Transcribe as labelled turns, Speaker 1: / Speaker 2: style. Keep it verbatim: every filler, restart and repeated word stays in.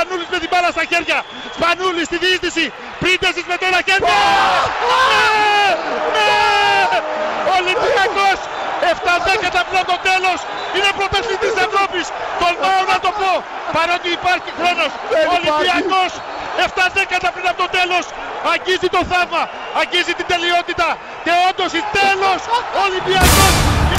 Speaker 1: Σπανούλης με την μπάλα στα χέρια. Σπανούλης στη διείσδυση. Πρίντεζης με το ένα χέρι. Ναι! Ναι! Ολυμπιακός επτά δέκατα πριν από το τέλος. Είναι πρωταθλητής της Ευρώπης. Τολμάω να το πω. Παρότι υπάρχει χρόνος. Ολυμπιακός επτά δέκατα πριν από το τέλος. Αγγίζει το θαύμα. Αγγίζει την τελειότητα. Και όντως τέλος. Ολυμπιακός